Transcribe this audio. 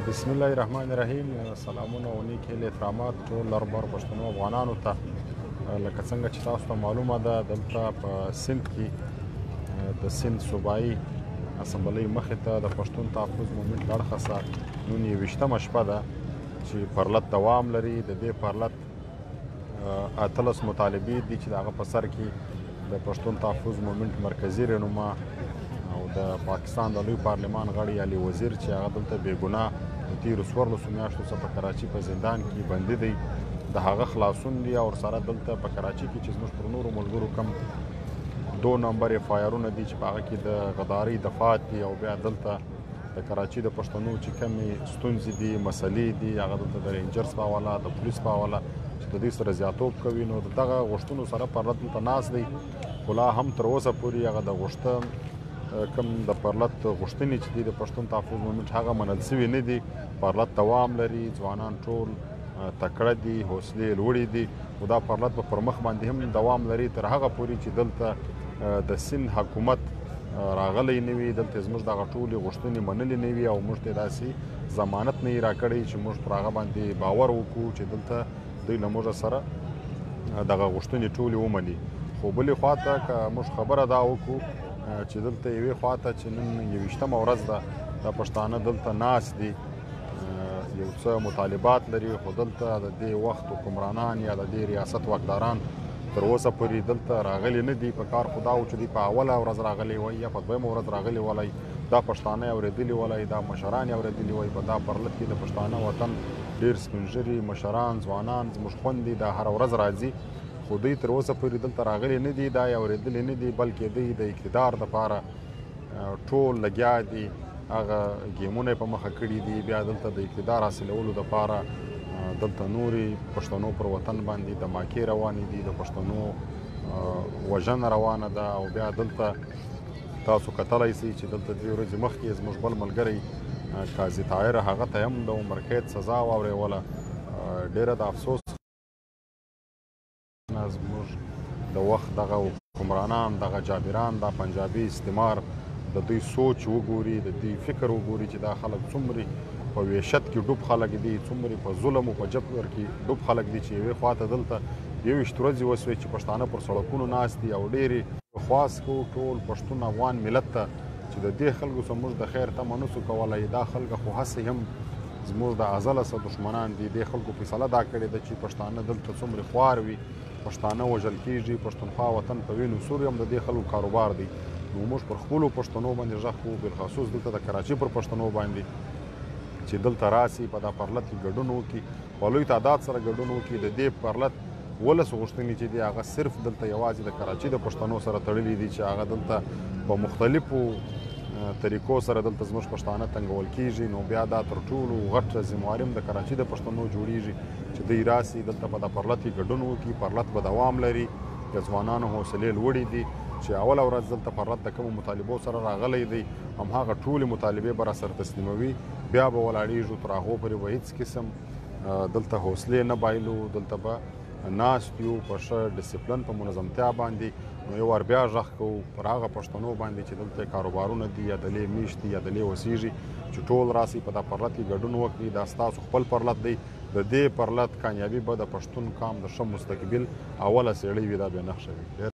بسم الله الرحمن الرحیم. سلامونه او نیک هیلې احترامات ټول لربر پښتنو افغانانو ته. لکه څنګه چې تاسو ته معلومه ده، دلته په سند کې د سند صوبایي اسمبلۍ مخې ته د پښتون تحفظ مومنټ له اړخه څخه نن 21مه شپه ده چې پرلط دوام لري. د دې پرلط 18 مطالبې دي چې د هغه په سر کې د پښتون تحفظ مومنټ مرکزي رهنما او د پاکستان د لوی پارلمان غړی علي وزیر چې هغه دلته بې ګناه د تېرو 14 میاشتو څخه په کراچي په زندان کې بندي دی، د هغه خلاصون دي. او سره دلته په کراچي کې چې زموږ پر نورو ملګرو کم 2 نمبر FIR-ونه دي چې په هغه کې د غدارۍ دفعات دي، او بیا دلته د کراچي د پښتنو چې کمې ستونزې دي، مسلې دي، هغه دلته د رینجرز په حواله، د پولیس په حواله چې د دوی سره زیاتوب کوي. نو د دغه غوښتنو سره پرلط دلته ناست دی، خو لا هم تر اوسه پورې هغه د غوښتن کوم د پرلط غوښتنې چې دي د پښتون تحفظ مومنټ هغه منل سوي نه دي. پرلط دوام لري، ځوانان ټول تکړه دي، حوصلې لوړې دي، خو دا پرلط به پر مخ باندې هم دوام لري تر هغه پورې چې دلته د سند حکومت راغلی نه وي، دلته زموږ دغه ټولې غوښتنې منلې نه وي او موږ ته داسې ضمانت نه وي راکړی چې موږ پر هغه باندې باور وکړو چې دلته دوی له موږ سره دغه غوښتنې ټولې ومني. خو بلې خواته که موږ خبره دا وکړو چې دلته یوې خواته چې نن 21مه ورځ ده، دا پښتانه دلته ناست دي، یو څه مطالبات لري، خو دلته د دې وخت حکمرانان یا د دې ریاست واکداران تر اوسه پورې دلته راغلي نه دي. په کار خو دا و چې دوی په اوله ورځ راغلي وای یا په 2مه ورځ راغلي ولای، دا پښتانه یې اورېدلي ولای، دا مشران یې اورېدلي وای. په دا پرلط کې د پښتانه وطن ډېر سپین ږیري مشران، ځوانان، زموږ خویندې دا هره ورځ راځي، خو دوی تر اوسه پورې دلته راغلي نه دي، دا یې اورېدلي نه دي، بلکې دوی د اقتدار دپاره ټول لګیا دي، هغه ګیمونه یې په مخه کړي دي. بیا دلته د اقتدار حاصلولو دپاره دلته نورې پښتنو پر وطن باندې دماکې روانې دي، د پښتنو وژنه روانه ده. او بیا دلته تاسو کتلی سئ چې دلته 2 ورځې مخکې زموږ بل ملګری قاضي طاهر، هغه ته هم د عمر قید سزا واورېوله. ډېره د افسوس زموږ د وخت دغه حکمرانان، دغه جابران، دا پنجابي استعمار د دوی سوچ وګوري، د دوی فکر وګوري چې دا خلک څومره په وحشت کې ډوب خلک دي، څومره په ظلم او په جبر کې ډوب خلک دي، چې یوې خواته دلته 21 ورځې وسوې چې پښتانه پر سړکونو ناست دي. او ډېرې خواست کوو ټول پښتون افغان ملت ته چې د دې خلکو څخه موږ د خیر تمه نسو کولی. دا خلک خو هسې هم زموږ د ازله څخه دښمنان دي. دې خلکو فیصله دا کړې ده چې پښتانه دلته څومره خوار وي، پښتانه وژل کېږي، پښتونخوا وطن په وینو سور هم د دې خلکو کاروبار دی. نو موږ پر خپلو پښتنو باندې غږ کوو، بالخصوص دلته د کراچي پر پښتنو باندې چې دلته راسي، په دا پرلط کې ګډون وکړي، په لوی تعداد سره ګډون وکړي. د دې پرلط 12 غوښتنې چې دي هغه صرف دلته یوازې د کراچي د پښتنو سره تړلي دي، چې هغه دلته په مختلفو طریقو سره دلته زموږ پښتانه تنګول کېږي. نو بیا دا تر ټولو غټه ذمواري هم د کراچي د پښتنو جوړیږي چې دوی راسي دلته په دا پرلط کې ګډون وکړي. پرلط به دوام لري، د ځوانانو حوصلې لوړې دي چې اوله ورځ دلته پرلط د کومو مطالبو سره راغلی دی، هماغه ټولې مطالبې به راسره تسلیموي. بیا به ولاړېږو، تر هغو پورې به هېڅ قسم دلته حوصلې نه بایلو، دلته به ناست یو په ښه ډسپلن، په منظمتیا باندې. نو یو وار بیا غږ کوو پر هغه پښتنو باندې چې دلته کاروبارونه دي، یا دلې میشت دي، یا دلې اوسېږي، چې ټول راسئ په دا پرلط کې ګډون وکړي. دا ستاسو خپل پرلط دی، د دې پرلط کامیابي به د پښتون قام د ښه مستقبل اوله سیړۍ وي، دا بې نقشه وي.